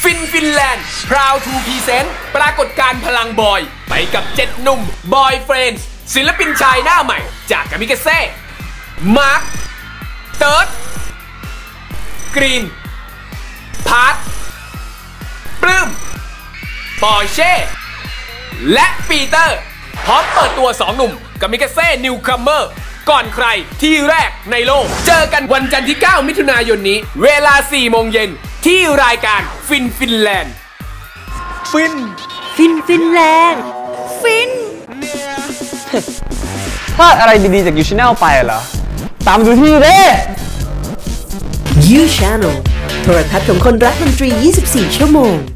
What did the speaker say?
Finland Proud to Present ปรากฏการณ์พลังบอยไปกับ7หนุ่มบอยเฟรนด์ศิลปินชายหน้าใหม่จากกามิกาเซ่มาร์คเติร์ดกรีนพาร์ทปลื้มปอร์เช่และปีเตอร์พร้อมเปิดตัว2หนุ่มกามิกาเซ่นิวคัมเมอร์ก่อนใครที่แรกในโลกเจอกันวันจันทร์ที่9มิถุนายนนี้เวลา4 โมงเย็นที่รายการฟินแลนด์ฟินแลนด์ฟินพลาดอะไรดีๆจากยูชาแนลไปเหรอตามดูที่เด้ You Channel โทรทัศน์ของคนรักดนตรี 24 ชั่วโมง